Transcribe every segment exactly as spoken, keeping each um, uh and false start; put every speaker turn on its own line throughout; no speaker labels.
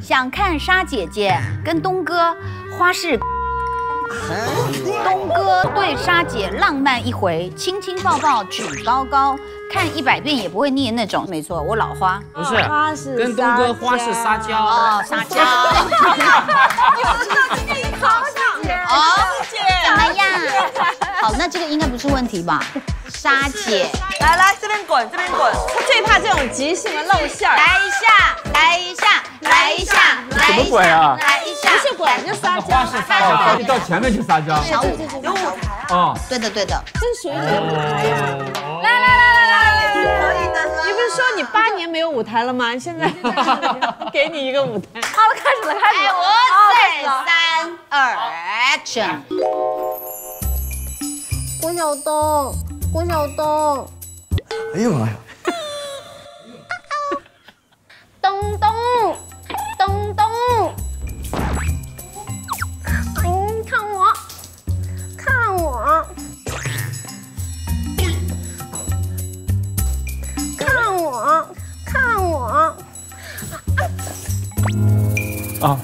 想看沙姐姐跟东哥花式。 东哥对沙姐浪漫一回，亲亲抱抱举高高，看一百遍也不会腻那种。没错，我老花
不是，跟东哥花式撒娇
哦，撒娇。
我知道今天一早上
哦，怎么样？好，那这个应该不是问题吧？沙姐，
来来这边滚，这边滚，他最怕这种即兴的露馅儿。
来一下，来一下，来一下，来
什么鬼啊？
来一下，
不是滚就撒娇，
花式撒娇，
你到前面去撒娇。
小舞台，
有舞台。
哦，
对的对的。
这属于你的舞台呀！来来来来来，也是可以的。你不是说你八年没有舞台了吗？现在给你一个舞台。好了，开始了，开始了。
哎，我三二 action。
郭晓东，郭晓东，
哎呦妈呀！
东东，东东，嗯，看我，看我，看我，看我，
啊！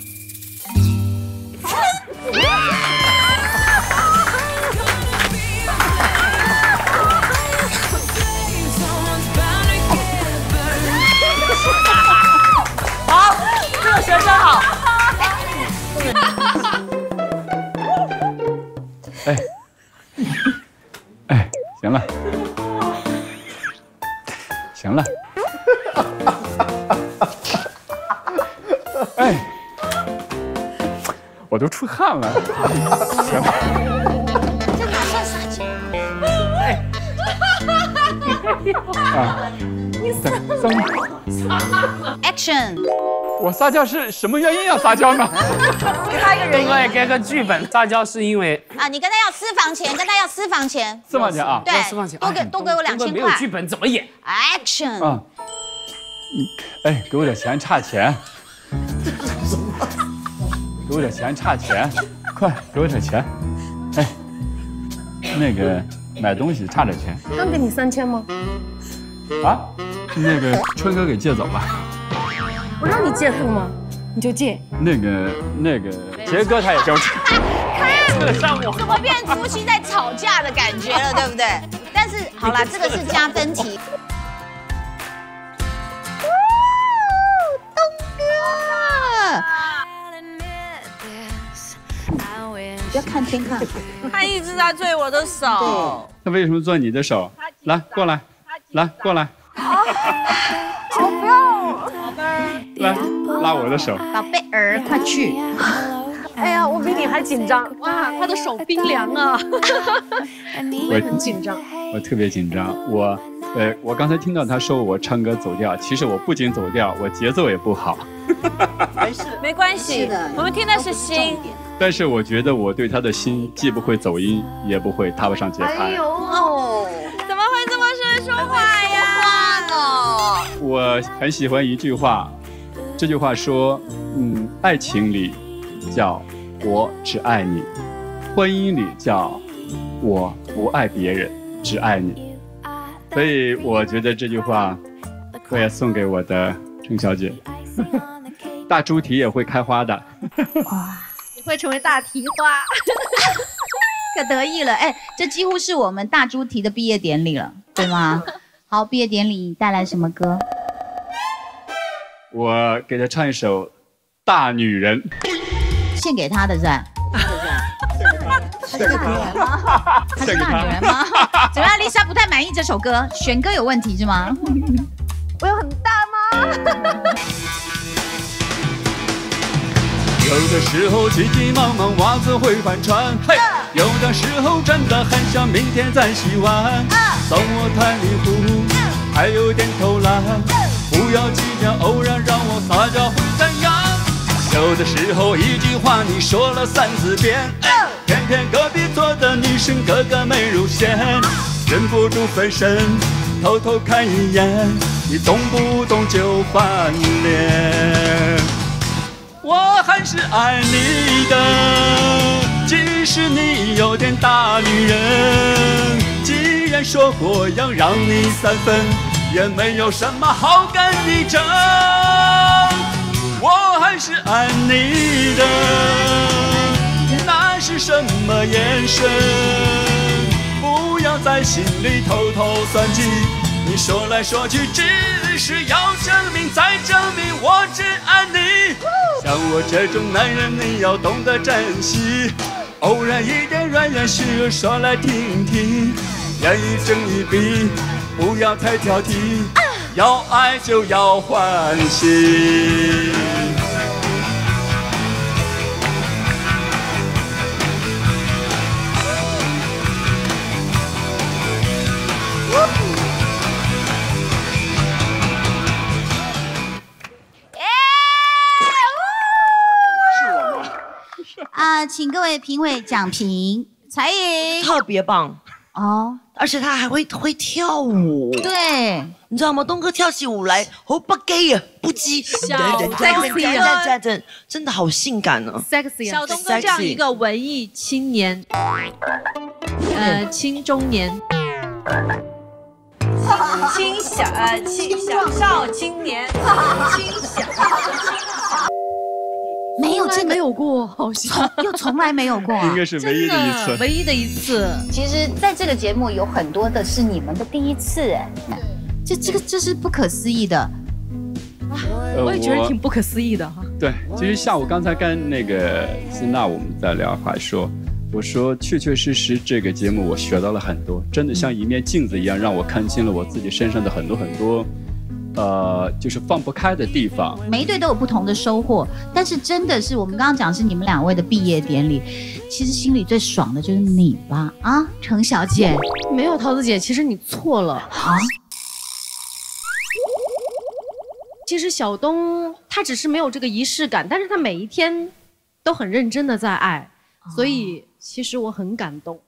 好，这个学生好。
哎，哎，行了，行了，哎，我都出汗了，行了。
这哪算撒娇？
啊，撒
Action！
我撒娇是什么原因要撒娇呢？
给他一个人
东哥也给个剧本，撒娇是因为
啊，你跟他要私房钱，跟他要私房钱。
私房钱啊？
对，
私房钱，
多给多给我两千块。
没有剧本怎么演
？Action！
啊，哎，给我点钱，差钱。给我点钱，差钱，快给我点钱。哎，那个买东西差点钱。
刚给你三千吗？
啊，那个春哥给借走了。
我让你借他吗？你就借。
那个那个杰哥他也给我借。
怎么变夫妻在吵架的感觉了，对不对？但是好啦，这个是加分题。东哥，不要看天看。
他一直在追我的手。
他为什么做你的手？来，过来，来，过来。
好不要！
来，拉我的手。
宝贝儿，快去！
哎呀，我比你还紧张。哇，他的手冰凉啊！
我
很紧张。
我特别紧张。我，呃，我刚才听到他说我唱歌走调，其实我不仅走调，我节奏也不好。
没事，没关系。我们听的是心。
但是我觉得我对他的心既不会走音，也不会踏不上节拍。
哎呦，
怎么会这么会说话呀？
我很喜欢一句话，这句话说，嗯，爱情里叫我只爱你，婚姻里叫我不爱别人，只爱你。所以我觉得这句话，我也送给我的程小姐。大猪蹄也会开花的。
哇，你会成为大蹄花，
可得意了。哎，这几乎是我们大猪蹄的毕业典礼了，对吗？好，毕业典礼带来什么歌？
我给他唱一首《大女人》，
献给他的是吧？他是大女人吗？他是大女人吗？怎么样，丽莎不太满意这首歌，选歌有问题是吗？
我有很大吗？
有的时候急急忙忙袜子会翻船，嘿，有的时候真的很想明天再洗碗。送我太迷糊，还有点偷懒，不要计较偶然，让我撒娇会怎样？有的时候一句话你说了三四遍，偏偏隔壁坐的女生个个美如仙，忍不住分身偷偷看一眼，你动不动就翻脸。我还是爱你的，即使你有点大女人。既然说过要让你三分，也没有什么好跟你争。我是爱你的，那是什么眼神？不要在心里偷偷算计，你说来说去只是要证明，再证明我只爱你。像我这种男人，你要懂得珍惜，偶然一点软言虚语说来听听，愿意睁一闭，不要太挑剔，要爱就要欢喜。
啊，请各位评委讲评。彩颖
特别棒
哦，
而且他还会会跳舞。
对，
你知道吗？东哥跳起舞来，哦不 gay 啊，不羁，
sexy
啊，真真真的好性感呢。
sexy， 小东哥这样一个文艺青年，呃，青中年，青小呃青小少青年，青小。
没有这个
没有过，好像
又从来没有过、啊，
应该是唯一的一次，
唯一的一次。
其实，在这个节目有很多的是你们的第一次，哎，这这个这是不可思议的。
呃、
我也觉得挺不可思议的哈。
对，其实下午刚才跟那个辛娜我们在聊，还说，我说确确实实这个节目我学到了很多，真的像一面镜子一样，让我看清了我自己身上的很多很多。呃，就是放不开的地方。
每一队都有不同的收获，但是真的是我们刚刚讲是你们两位的毕业典礼，其实心里最爽的就是你吧？啊，程小姐，
没有桃子姐，其实你错了啊。其实小东他只是没有这个仪式感，但是他每一天都很认真的在爱，所以其实我很感动。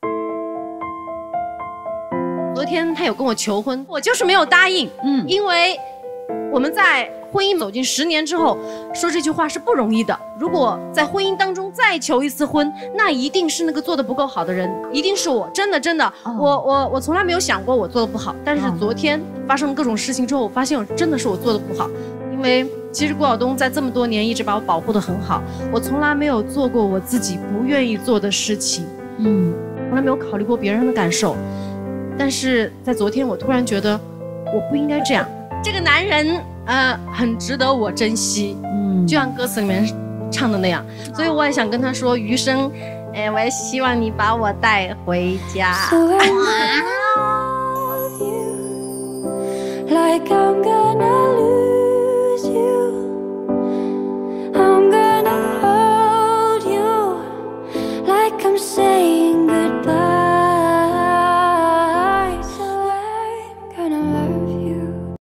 昨天他有跟我求婚，我就是没有答应，嗯，因为我们在婚姻走进十年之后，说这句话是不容易的。如果在婚姻当中再求一次婚，那一定是那个做的不够好的人，一定是我。真的真的，哦、我我我从来没有想过我做的不好，但是昨天发生了各种事情之后，我发现我真的是我做的不好。因为其实郭晓东在这么多年一直把我保护得很好，我从来没有做过我自己不愿意做的事情，嗯，从来没有考虑过别人的感受。但是在昨天，我突然觉得我不应该这样。这个男人，呃，很值得我珍惜，嗯，就像歌词里面唱的那样。所以我也想跟他说，余生，哎，我也希望你把我带回家。So